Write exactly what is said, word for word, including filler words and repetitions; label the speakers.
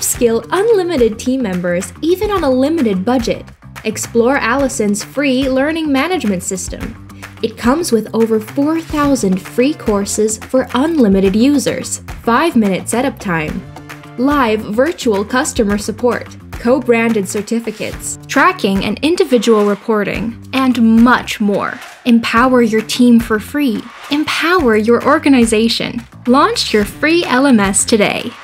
Speaker 1: Upskill unlimited team members even on a limited budget. Explore Alison's free learning management system. It comes with over four thousand free courses for unlimited users, five minute setup time, live virtual customer support, co-branded certificates, tracking and individual reporting, and much more. Empower your team for free. Empower your organization. Launch your free L M S today.